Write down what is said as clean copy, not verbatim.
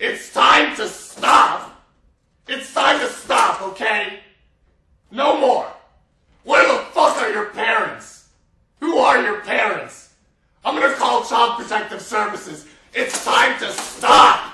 It's time to stop. It's time to stop, okay? No more. Where the fuck are your parents? Who are your parents? I'm gonna call Child Protective Services. It's time to stop.